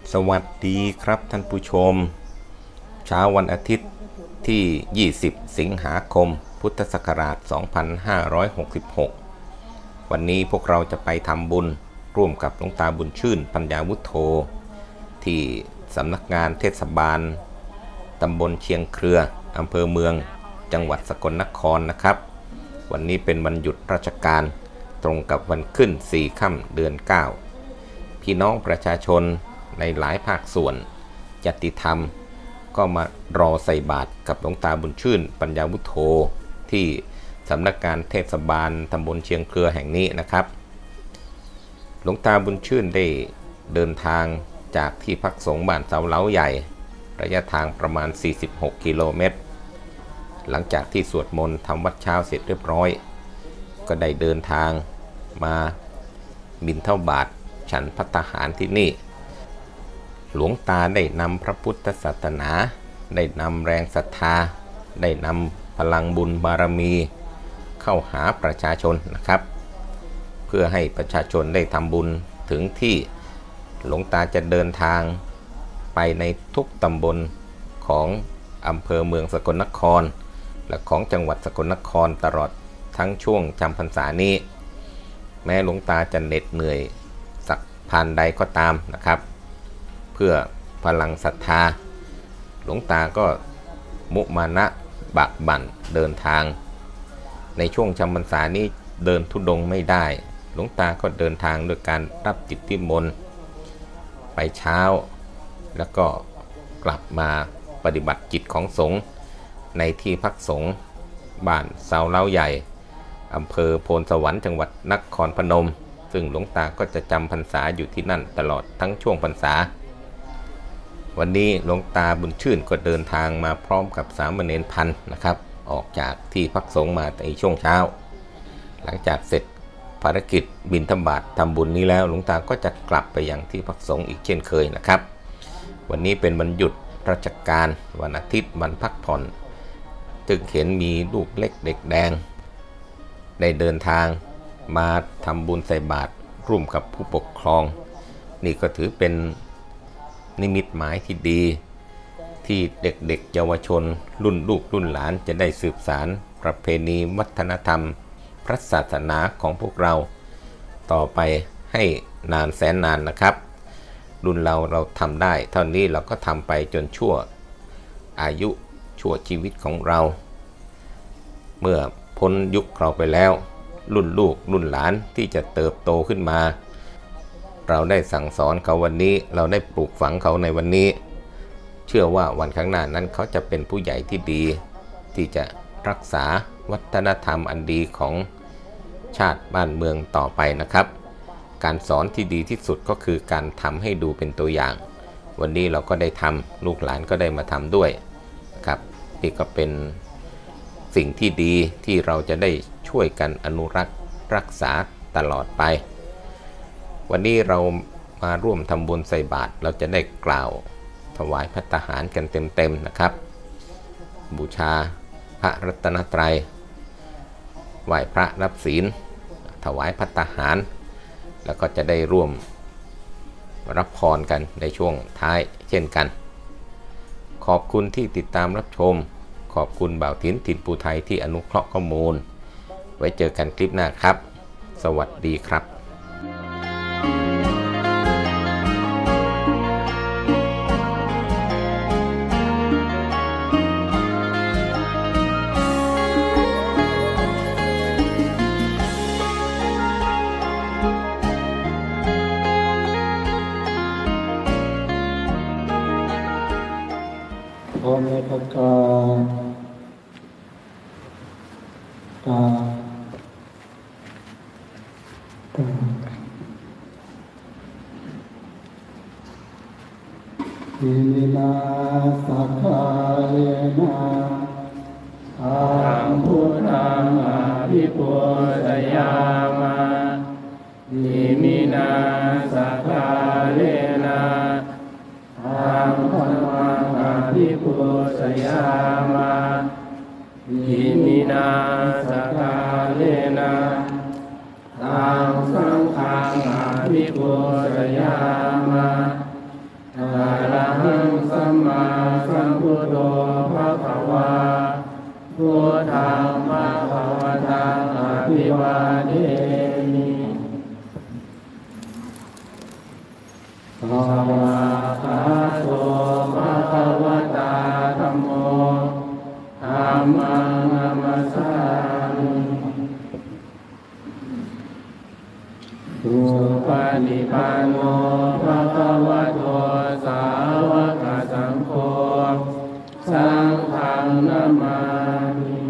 สวัสดีครับท่านผู้ชมเช้าวันอาทิตย์ที่ 20 สิงหาคม พุทธศักราช 2566 วันนี้พวกเราจะไปทำบุญร่วมกับหลวงตาบุญชื่นปัญญาวุฒโธที่สำนักงานเทศบาลตำบลเชียงเครืออำเภอเมืองจังหวัดสกลนครนะครับวันนี้เป็นวันหยุดราชการตรงกับวันขึ้น4 ค่ำเดือน 9พี่น้องประชาชนในหลายภาคส่วนญาติธรรมก็มารอใส่บาตรกับหลวงตาบุญชื่นปัญญาวุฒโธที่สำนักงานเทศบาลตำบลเชียงเครือแห่งนี้นะครับหลวงตาบุญชื่นได้เดินทางจากที่พักสงฆ์บ้านเสาเล้าใหญ่ระยะทางประมาณ46 กิโลเมตรหลังจากที่สวดมนต์ทำวัดเช้าเสร็จเรียบร้อยก็ได้เดินทางมาบิณฑบาตฉันภัตตาหารที่นี่หลวงตาได้นำพระพุทธศาสนาได้นำแรงศรัทธาได้นำพลังบุญบารมีเข้าหาประชาชนนะครับเพื่อให้ประชาชนได้ทำบุญถึงที่หลวงตาจะเดินทางไปในทุกตำบลของอำเภอเมืองสกลนครและของจังหวัดสกลนครตลอดทั้งช่วงจำพรรษานี้แม้หลวงตาจะเหน็ดเหนื่อยสักพานใดก็ตามนะครับเพื่อพลังศรัทธาหลวงตาก็มุมานะบักบั่นเดินทางในช่วงจำพรรษานี้เดินธุดงค์ไม่ได้หลวงตาก็เดินทางโดยการรับกิจนิมนต์ไปเช้าแล้วก็กลับมาปฏิบัติกิจของสงฆ์ในที่พักสงฆ์บ้านเสาเล้าใหญ่อำเภอโพนสวรรค์จังหวัดนครพนมซึ่งหลวงตาก็จะจำพรรษาอยู่ที่นั่นตลอดทั้งช่วงพรรษาวันนี้หลวงตาบุญชื่นก็เดินทางมาพร้อมกับสามเณรพันนะครับออกจากที่พักสงฆ์มาในช่วงเช้าหลังจากเสร็จภารกิจบิณฑบาตทำบุญนี้แล้วหลวงตาก็จะกลับไปยังที่พักสงฆ์อีกเช่นเคยนะครับวันนี้เป็นวันหยุดราชการวันอาทิตย์วันพักผ่อนจึงเห็นมีลูกเล็กเด็กแดงได้เดินทางมาทำบุญใส่บาตรร่วมกับผู้ปกครองนี่ก็ถือเป็นนิมิตหมายที่ดีที่เด็กๆเยาวชนรุ่นลูกรุ่นหลานจะได้สืบสานประเพณีวัฒนธรรมพระศาสนาของพวกเราต่อไปให้นานแสนนานนะครับรุ่นเราทำได้เท่านี้เราก็ทำไปจนชั่วอายุชั่วชีวิตของเราเมื่อพ้นยุคเราไปแล้วรุ่นลูกรุ่นหลานที่จะเติบโตขึ้นมาเราได้สั่งสอนเขาวันนี้เราได้ปลูกฝังเขาในวันนี้เชื่อว่าวันข้างหน้านั้นเขาจะเป็นผู้ใหญ่ที่ดีที่จะรักษาวัฒนธรรมอันดีของชาติบ้านเมืองต่อไปนะครับการสอนที่ดีที่สุดก็คือการทำให้ดูเป็นตัวอย่างวันนี้เราก็ได้ทำลูกหลานก็ได้มาทำด้วยครับนี่ก็เป็นสิ่งที่ดีที่เราจะได้ช่วยกันอนุรักษ์รักษาตลอดไปวันนี้เรามาร่วมทำบุญใส่บาตรเราจะได้กล่าวถวายภัตตาหารกันเต็มๆนะครับบูชาพระรัตนตรัยไหว้พระรับศีลถวายภัตตาหารแล้วก็จะได้ร่วมรับพรกันในช่วงท้ายเช่นกันขอบคุณที่ติดตามรับชมขอบคุณบ่าวถิ่นถิ่นภูไทยที่อนุเคราะห์ข้อมูลไว้เจอกันคลิปหน้าครับสวัสดีครับโอเมตตาตาอิมินาสักขายนาธัมพุทธังอภิปุชยามะอิมินาสักขาเลนะธัมมังอภิปุชยามะอิมินาสักขาเลนะธัมสังฆังอภิปุชยามะธัโธภควาพุทธังภควตังอภิวาเทมิภวะคะโตภควตาธัมโมธัมมังนัมมัสสามิสุปฏิปันโนภควโตสาวกสังโฆสังฆังนามามิ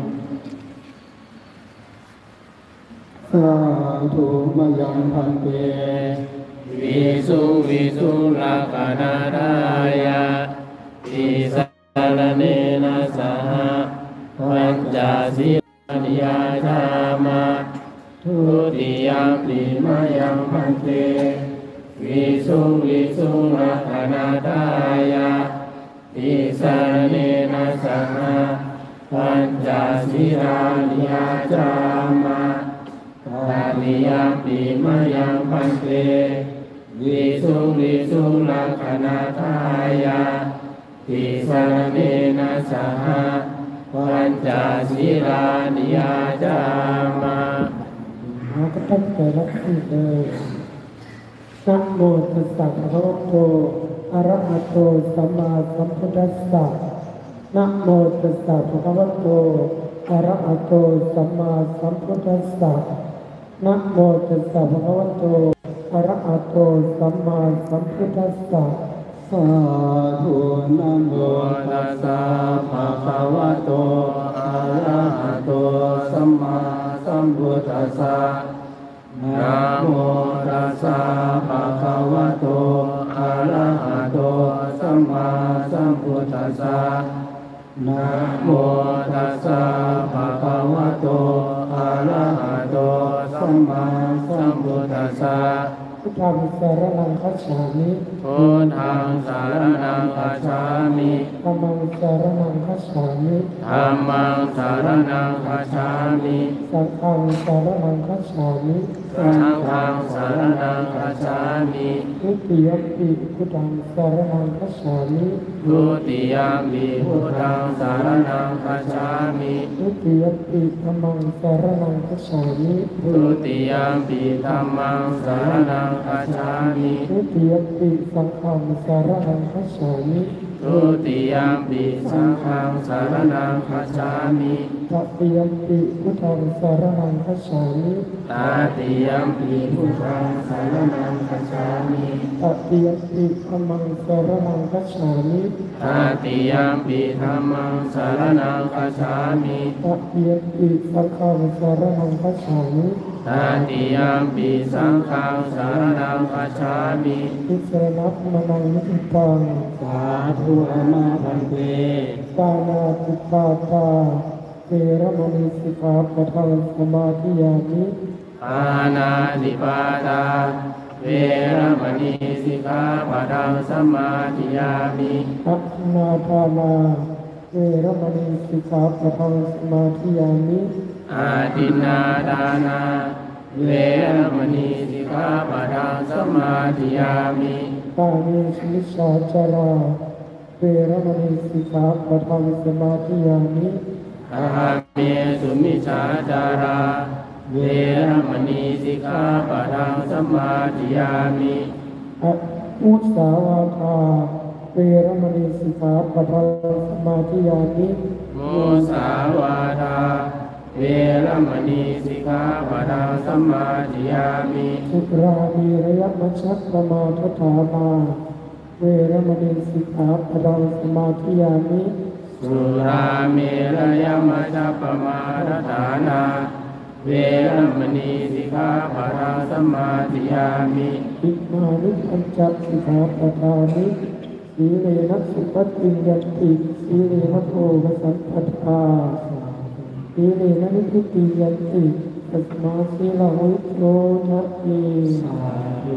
สาธุมยังพันเตวิสุลักนาทายะติสารเนนะสหปัญจศีลนิยาจามะทุติยมปิมยังพันเตวิสุลักนาทายะติสารเนนะสหปัญจศีลนิยาจามะตาติยมปิมยังพันเตวิสุลักนาทายะติสารเนนะสหปัญจศีลานิยาจามะเราก็ตั้งใจรับสิ่งเลยนะโมตัสสะภะคะวะโตอะระหะโตสัมมาสัมพุทธัสสะนะโมตัสสะภะคะวะโตอะระหะโตสัมมาสัมพุทธัสสะนะโมตัสสะภะคะวะโตอะระหะโตสัมมาสัมพุทธัสสะสาธุนะโมตัสสะภะคะวะโตอะระหะโตสัมมาสัมพุทธัสสะนะโมตัสสะภะคะวะโตอะระหะโตสัมมาสัมพุทธัสสะนะโมตัสสะภะคะวะโตอะระหะโตสัมมาสัมพุทธัสสะพุทธังสารนังคัจฉามิพุทธังสารนังคัจฉามิธัมมังสารนังคัจฉามิธัมมังสารนังคัจฉามิสังฆังสารนังคัจฉามิสังฆังสารนังคัจฉามิทุติยมปิพุทธังสารนังคัจฉามิทุติยมปิพุทธังสารนังคัจฉามิทุติยมปิธัมมังสารนังคัจฉามิทุติยมปิธัมมังสารนังคัจฉามิทุติยมปิสังฆังสารนังคัจฉามิทุติยมปิสังฆังสารนังคัจฉามิตติยมปิพุทธังสารนังคัจฉามิตติยมปิพุทธังสารนังคัจฉามิตติยมปิธัมมังสารนังคัจฉามิตติยมปิธัมมังสารนังคัจฉามิตติยมปิสังฆังสารนังคัจฉามิตติยมปิสังฆังสารนังคัจฉามิทิสรณัมมังนิพพังสาธุอามาพันเตปานาติปาตาเวรมณีสิกขาปะทังสมาธิยามิปานาติปาตาเวรมณีสิกขาปะทังสมาธิยามิอัตถนาทานาเวรมณีสิกขาปะทังสมาธิยามิอาทินนาทานาเวรมณีสิกขาปะทังสมาธิยามิปานิสิสาจาราเวรมณีสิกขาปะทังสมาธิยามิอาเมสุมิจฉาจาราเวรมณีสิกขาปะทังสมาธิยามิอะมุสาวาทาเวรมณีสิกขาปะทังสมาธิยามิมุสาวาทาเวรมณีสิกขาปะทังสมาธิยามิสุรามีระยะมัชฌัปปมาทฐานาเวรมณีสิกขาปะทังสมาธิยามิสุราเมรยมัจจปมาทฐานาเวรมณีสิกขาปะทังสมาธิยามิอิมานิปัญจสิกขาปทานิสีเลนะสุปฏิยันติสีเลนะโพกสัมปทาสีเลนะนิพุติยันติตัสมาสีลาวิโรนะติสาธุ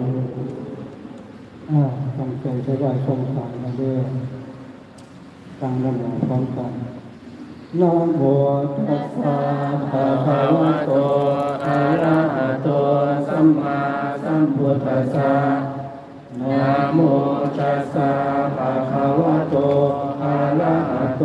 ตั้งใจจะไหว้ทรงสารมาด้วยตั้งนะโมพร้อมกันนะโมตัสสะภะคะวะโตอะระหะโตสัมมาสัมพุทธัสสะนะโมตัสสะภะคะวะโตอะระหะโต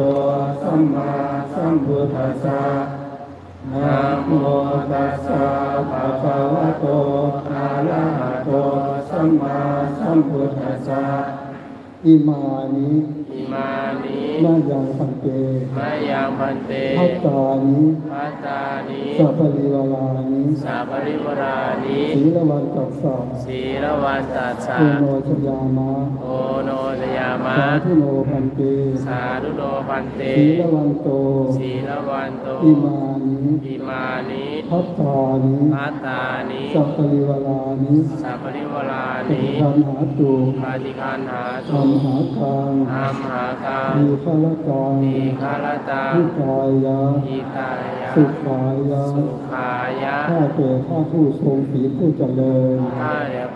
มพุทธัสสะนะโมตัสสะภะคะวะโตอะระหะโตสัมมาสัมพุทธัสสะอิมานิมายังพันเตภัตตานิสัพพริวารานิศีลวันตัสสะโอโนชยามะสาธุโนพันเตศีลวันโตอิมานิภัตตานิสัพพริวารานิปฏิคันหาตุอัมหากังมีฆลตังวิกายะสุขายะข้าแต่ข้าผู้ทรงศีลผู้เจริญข้า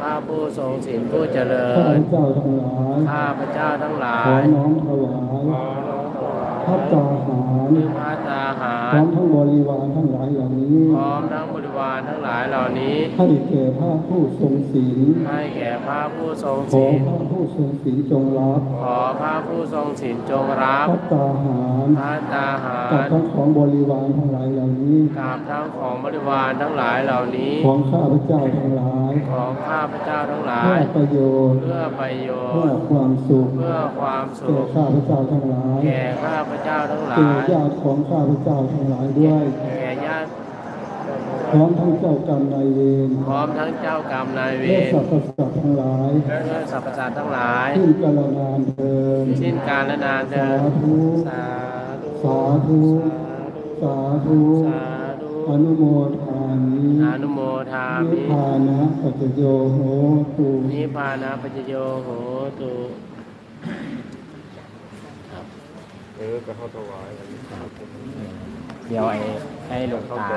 พเจ้าทั้งหลายขอน้อมถวายภัตตาหารพร้อมทั้งบริวารทั้งหลายเหล่านี้ให้แก่พระผู้ทรงศีลขอพระผู้ทรงศีลจงรับภัตตาหารกับทั้งของบริวารทั้งหลายเหล่านี้ของข้าพเจ้าทั้งหลายเพื่อประโยชน์เพื่อความสุขแก่ข้าพเจ้าทั้งหลายแก่ญาติของข้าพเจ้าทั้งหลายด้วยพร้อมทั้งเจ้ากรรมนายเวรและสรรพสัตว์ทั้งหลายสิ้นกาลนานเถิดสาธุอนุโมทามินิพพานะปัจจโยโหตุก็เข้าถวายเดี๋ยวให้หลวงตา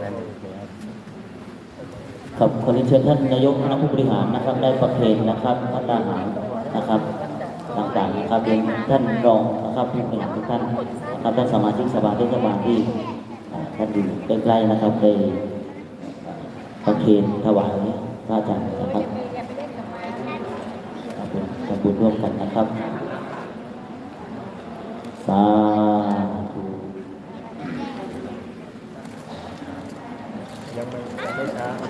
ครับขอเรียนเชิญท่านนายกคณะผู้บริหารนะครับได้ประเคนนะครับท่านทหารนะครับต่างๆนะครับเป็นท่านรองนะครับผู้บริหารทุกท่านนะครับท่านสมาชิกสภาเทศบาลที่ท่านอยู่ใกล้ๆนะครับได้ประเคนถวายพระอาจารย์นะครับทำบุญร่วมกันนะครับสาธุยังไม่ช้า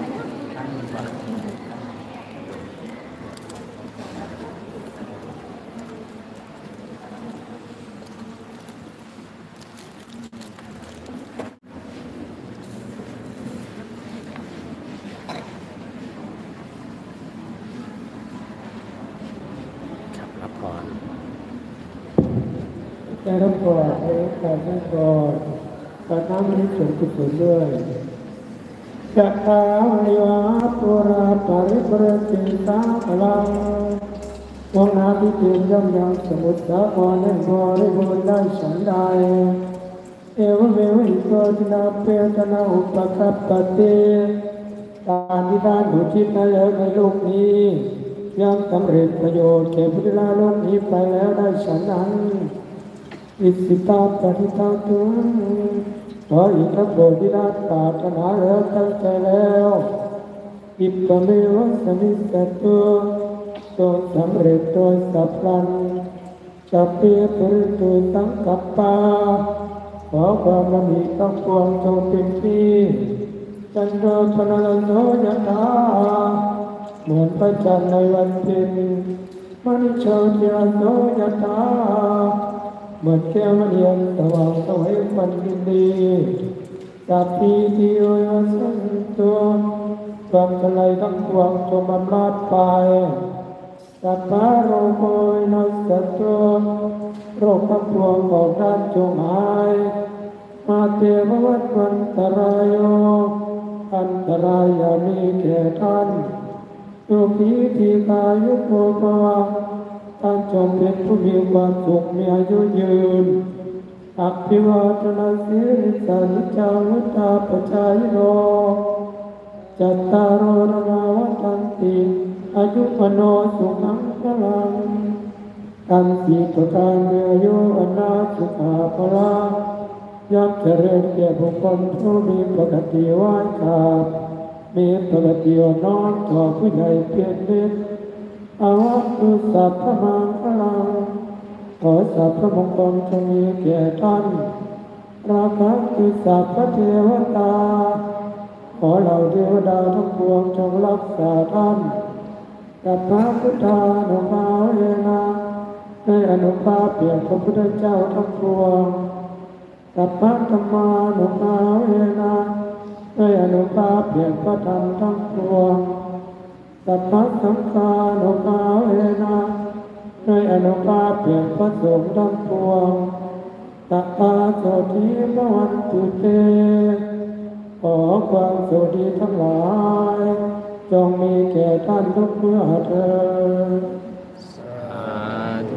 ได้รับพรให้การให้พรการน้ำนี้ส่วนกุศลด้วยจัตตาริวาปุราปาริปรติสาพลังวงนาพิจิตรย่อมยังสมุทรสาครให้บริบูรณ์ได้ฉันใดเอวเมวิโกตินาเปตนาอุปกัปปติการที่ได้อุทิศให้แล้วในโลกนี้ย่อมสำเร็จประโยชน์แก่ผู้ที่ละโลกนี้ไปแล้วได้ฉันนั้นอิสิตาปฏิตาตุขออีกทั้งโดยที่ได้ปรารถนาแล้วตั้งใจแล้วอิปะเมวะสมิสตุจงสำเร็จโดยสัพพัญสัพเพปุริตุสังกัปปะขอความมั่นคงทั้งปวงจงเป็นที่จันโทปนลโสยถาเหมือนพระจันทร์ในวันเพ็ญมณิโชติรโสยถาเหมือนแก้วมณีสว่างสวยมันดีสัพพิติโยสันตุความทลายทั้งปวงจงบำราดไปสัพพะโรโกวินัสสตุโรคทั้งปวงของท่านจงหายมาเตภวัตวันตรายโยอันตรายอย่ามีแก่ท่านโยคีทีกายุโกภวะท่านจงเป็นผู้มีความสุขมีอายุยืนอภิวาทนาสิริสันจาวุตาปจายโนจัตตารโอธรรมวัฏันติอายุปโนสุขังพลังกันสีประการเรือโยอนาสุขาภละยักษ์เจริญแก่บุคคลผู้มีปกติไหว้กราบมีปกติน้อมต่อผู้ใหญ่เพียรนิดอาวัตุสัพพมังคลังขอสัพพมงคลจงมีแก่ท่านราคันติสัพพเทวตาขอเหล่าเทวดาทั้งปวงจงรักษาท่านสัพพะพุทธานุภาเวนะได้อนุภาพเปลี่ยนพระพุทธเจ้าทั้งปวงสัพพะธัมมานุภาเวนะได้อนุภาพเปลี่ยนพระธรรมทั้งปวงสัพพะสังฆานุภาเวนะได้อนุภาพเปลี่ยนพระสงฆ์ทั้งปวงสัพพะโสติภวันตุเตขอความสุขดีทั้งหลายจงมีแก่ท่านทุกเมื่อเถิดสาธุ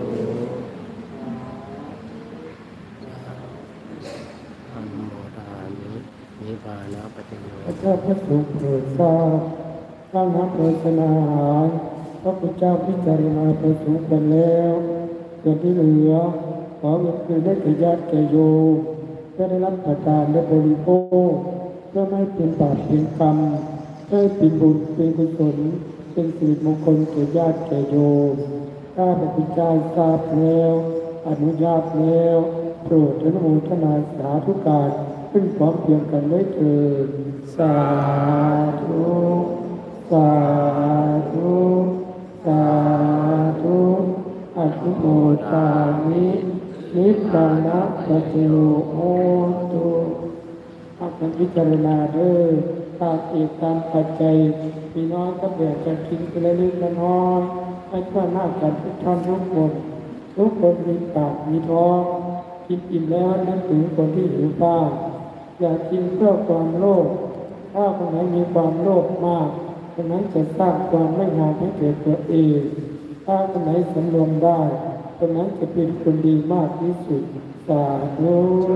ธัมโมทานินิพพานะปัจจโยพระเจ้าพระสงฆ์โปรดทราบตั้งนับโภชนาอาหารพระพุทธเจ้าพิจารณาประสงค์กันแล้วส่วนที่เหลือขอคืนได้แก่ญาติแก่โยมเพื่อได้รับประทานและบริโภคเพื่อไม่เป็นบาปเป็นกรรมเพื่อเป็นบุญเป็นกุศลเป็นสิริมงคลแก่ญาติแก่โยมข้าพระพุทธเจ้าทราบแล้วอนุญาตแล้วโปรดอนุโมทนาสาธุการขึ้นพร้อมเพรียงกันได้เถิดสาธุสาธุสาธุอนุโมทามินิพพานะปัจจโยโหตุอาการพิจารณาเด้อตามเอกตามปัจจัยพี่น้องก็แบ่งกันกินไปเล็กๆน้อยๆให้ทั่วหน้ากันทุกท่านทุกคนมีปากมีท้องกินอิ่มแล้วนึกถึงคนที่หิวบ้างอย่ากินเพื่อความโลภถ้าคนไหนมีความโลภมากคนนั้นจะสร้างความไม่งามให้เกิดตัวเองถ้าคนไหนสำรวมได้คนนั้นจะเป็นคนดีมากที่สุดสาธุ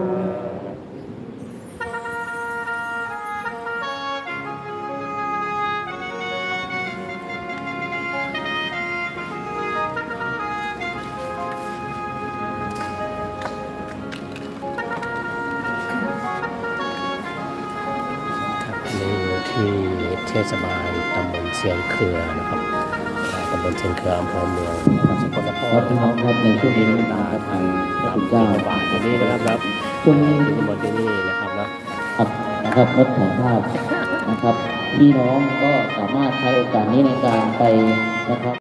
นี่อยู่ที่เทศบาลตำบลเชียงเครือนะครับตำบลเชียงเครืออำเภอเมืองจังหวัดสกลนคครัรบพี่น้องครับในช่วงนี้เราตามพระทางพระพุทธเจ้าบาทวันนี้นะครับช่วงนี้ที่ตำบลที่นี่นะครับครับนะครับงดถ่ายภาพนะครับพี่น้องก็สามารถใช้โอกาสนี้ในการไปนะครับ